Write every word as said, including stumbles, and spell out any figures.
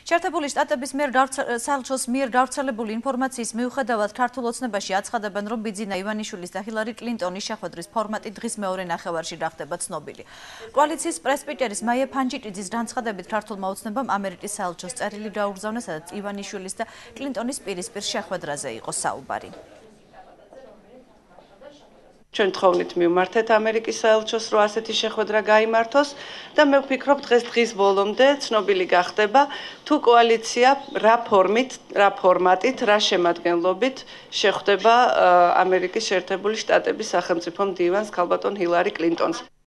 შეერთებული შტატების მიერ საელჩოს მიერ გავრცელებული ინფორმაციის მიუხედავად ქართულ ოცნებაში აცხადებენ, რომ ბიძინა ივანიშვილის და ჰილარი კლინტონის შეხვედრის ფორმატი დღის მეორე ნახევარში გახდება ცნობილი. კოალიციის პრესპიტერის მაია ფანჯიტიძის განცხადებით, ქართულმა ოცნებამ ამერიკის საელჩოს წერილი გაუგზავნეს, სადაც ივანიშვილის და კლინტონის პირისპირ შეხვედრაზე იყო საუბარი. ჩვენ თხოვნით მივმართეთ ამერიკის საელჩოს, რომ ასეთი შეხვედრა გაიმართოს და მე ვფიქრობ, დღეს დღის ბოლომდე ცნობილი გახდება, თუ კოალიცია რა ფორმით, რა ფორმატით, რა შემადგენლობით შეხვდება ამერიკის შეერთებული შტატების სახელმწიფო მდივანს ქალბატონ ჰილარი კლინტონს.